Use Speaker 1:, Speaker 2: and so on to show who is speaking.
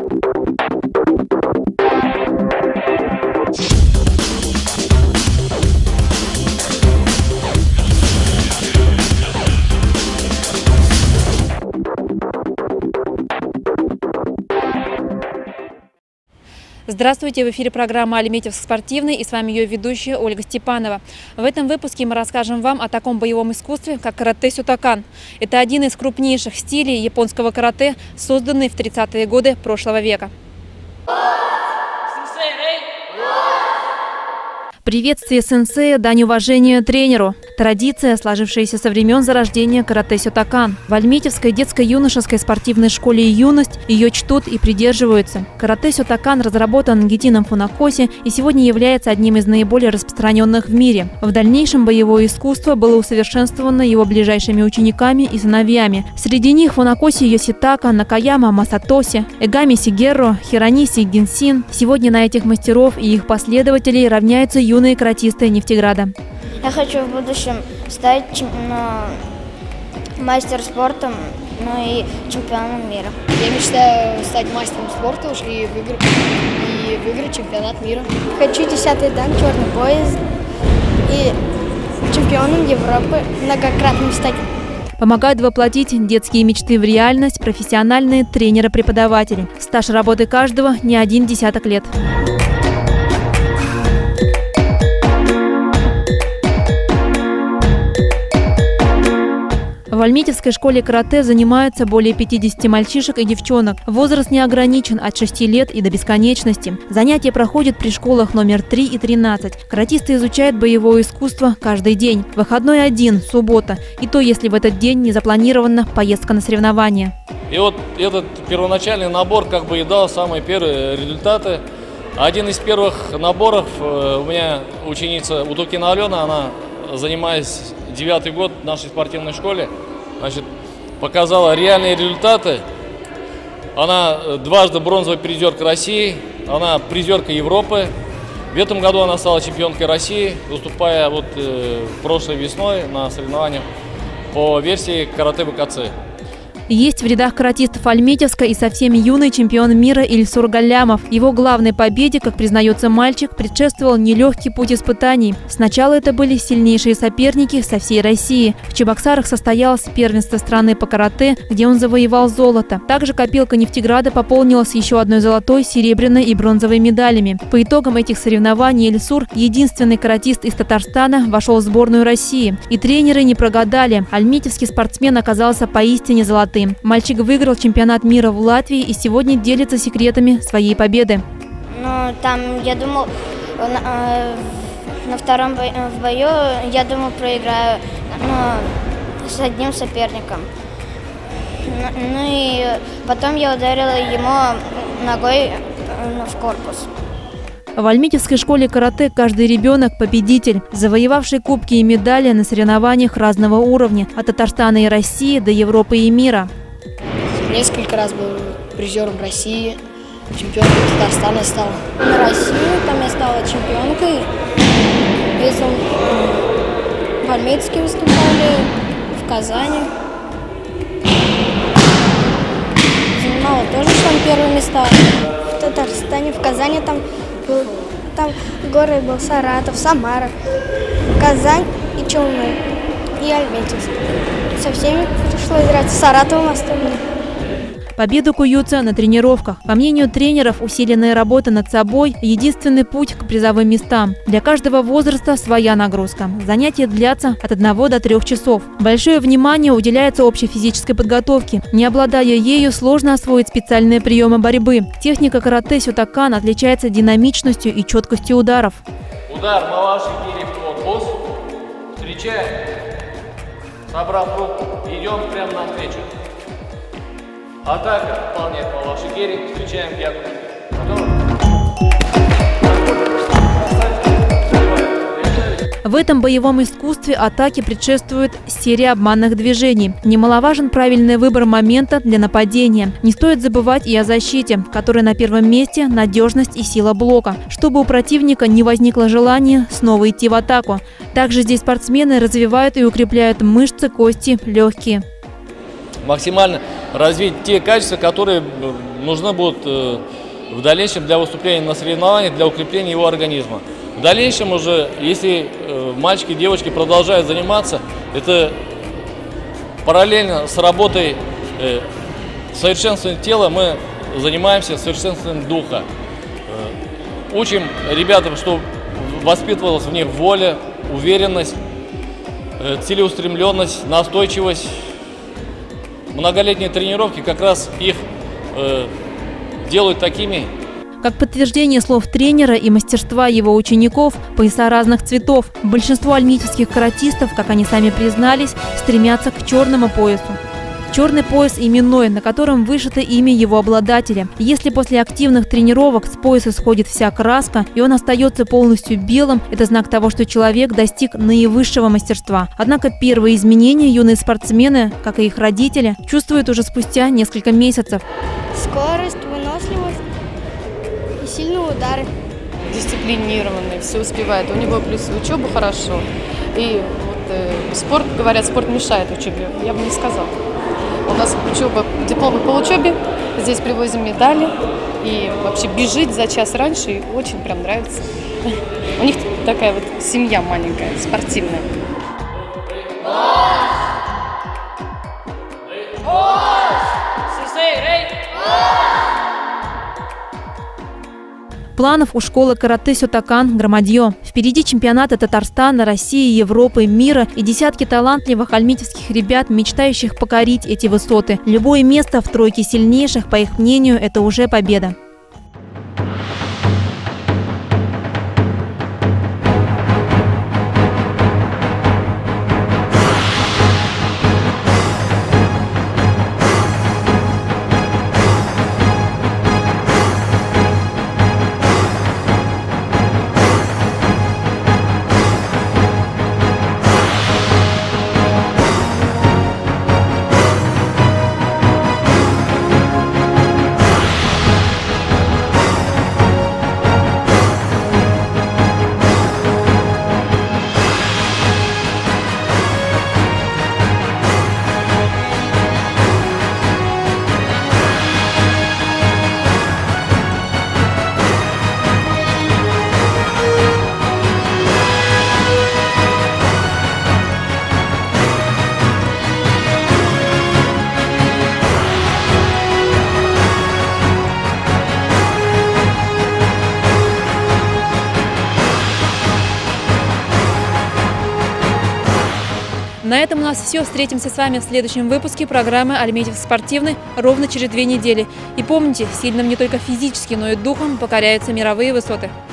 Speaker 1: Здравствуйте! В эфире программа «Альметьевск спортивный» и с вами ее ведущая Ольга Степанова. В этом выпуске мы расскажем вам о таком боевом искусстве, как каратэ-сётокан. Это один из крупнейших стилей японского каратэ, созданный в 30-е годы прошлого века. Приветствие сенсея, дань уважения тренеру. Традиция, сложившаяся со времен зарождения каратэ-сётокан. В Альметьевской детско-юношеской спортивной школе «Юность» ее чтут и придерживаются. Каратэ-сётокан разработан Гитином Фунакоси и сегодня является одним из наиболее распространенных в мире. В дальнейшем боевое искусство было усовершенствовано его ближайшими учениками и сыновьями. Среди них Фунакоси Йоситака, Накаяма Масатоси, Эгами Сигеро, Хирониси Гинсин. Сегодня на этих мастеров и их последователей равняются юные каратисты Нефтеграда.
Speaker 2: Я хочу в будущем стать мастером спорта, и чемпионом мира.
Speaker 3: Я мечтаю стать мастером спорта и выиграть чемпионат мира.
Speaker 4: Хочу 10-й дан, черный пояс и чемпионом Европы многократным стать.
Speaker 1: Помогают воплотить детские мечты в реальность профессиональные тренеры-преподаватели. Стаж работы каждого не 1 десяток лет. В Альметьевской школе каратэ занимаются более 50 мальчишек и девчонок. Возраст не ограничен от 6 лет и до бесконечности. Занятия проходят при школах номер 3 и 13. Каратисты изучают боевое искусство каждый день. Выходной один, суббота. И то, если в этот день не запланирована поездка на соревнования.
Speaker 5: И вот этот первоначальный набор и дал самые первые результаты. Один из первых наборов у меня ученица Утукина Алена, она, занимаясь 9-й год в нашей спортивной школе, показала реальные результаты. Она дважды бронзовая призерка России, она призерка Европы. В этом году она стала чемпионкой России, выступая прошлой весной на соревнованиях по версии каратэ-БКЦ.
Speaker 1: Есть в рядах каратистов Альметьевска и совсем юный чемпион мира Ильсур Галлямов. Его главной победе, как признается мальчик, предшествовал нелегкий путь испытаний. Сначала это были сильнейшие соперники со всей России. В Чебоксарах состоялось первенство страны по каратэ, где он завоевал золото. Также копилка Нефтеграда пополнилась еще одной золотой, серебряной и бронзовой медалями. По итогам этих соревнований Ильсур, единственный каратист из Татарстана, вошел в сборную России. И тренеры не прогадали. Альметьевский спортсмен оказался поистине золотым. Мальчик выиграл чемпионат мира в Латвии и сегодня делится секретами своей победы.
Speaker 2: Я думал, на втором бою, я думал, проиграю с одним соперником. И потом я ударила ему ногой в корпус.
Speaker 1: В Альметьевской школе каратэ каждый ребенок – победитель, завоевавший кубки и медали на соревнованиях разного уровня, от Татарстана и России до Европы и мира.
Speaker 3: Несколько раз был призером России, чемпионом Татарстана стал.
Speaker 4: На Россию там я стала чемпионкой. В Альметьевске выступали, в Казани. Занимала тоже там первые места. В Татарстане, в Казани там город был Саратов, Самара, Казань и Челны, и Альметьевск. Со всеми пришлось играть, с Саратовым остальным.
Speaker 1: Победу куются на тренировках. По мнению тренеров, усиленная работа над собой – единственный путь к призовым местам. Для каждого возраста своя нагрузка. Занятия длятся от 1 до 3 часов. Большое внимание уделяется общей физической подготовке. Не обладая ею, сложно освоить специальные приемы борьбы. Техника каратэ-сётокан отличается динамичностью и четкостью ударов.
Speaker 5: Удар, малаши, гири в корпус. Встречаем. Собрав руку, идем прямо навстречу. Атака, выполняет малаши гири, встречаем пятку.
Speaker 1: В этом боевом искусстве атаке предшествует серия обманных движений. Немаловажен правильный выбор момента для нападения. Не стоит забывать и о защите, которая на первом месте – надежность и сила блока, чтобы у противника не возникло желания снова идти в атаку. Также здесь спортсмены развивают и укрепляют мышцы, кости, легкие.
Speaker 5: максимально развить те качества, которые нужны будут в дальнейшем для выступления на соревнованиях, для укрепления его организма. В дальнейшем уже, если мальчики и девочки продолжают заниматься, это параллельно с работой совершенствования тела мы занимаемся совершенствованием духа. Учим ребятам, чтобы воспитывалась в них воля, уверенность, целеустремленность, настойчивость. Многолетние тренировки как раз их делают такими.
Speaker 1: Как подтверждение слов тренера и мастерства его учеников, пояса разных цветов. Большинство альметьевских каратистов, как они сами признались, стремятся к черному поясу. Черный пояс именной, на котором вышито имя его обладателя. Если после активных тренировок с пояса сходит вся краска, и он остается полностью белым, это знак того, что человек достиг наивысшего мастерства. Однако первые изменения юные спортсмены, как и их родители, чувствуют уже спустя несколько месяцев.
Speaker 4: Скорость, выносливость и сильные удары.
Speaker 6: Дисциплинированный, все успевает. У него плюс учеба хорошо. И вот спорт, говорят, спорт мешает учебе. Я бы не сказала. У нас учеба, дипломы по учебе, здесь привозим медали. И вообще бежит за час раньше, и очень прям нравится. У них такая вот семья маленькая, спортивная.
Speaker 1: Планов у школы карате «Сётакан» громадье. Впереди чемпионаты Татарстана, России, Европы, мира и десятки талантливых альметьевских ребят, мечтающих покорить эти высоты. Любое место в тройке сильнейших, по их мнению, это уже победа. На этом у нас все. Встретимся с вами в следующем выпуске программы «Альметьевск спортивный» ровно через 2 недели. И помните, сильным не только физически, но и духом покоряются мировые высоты.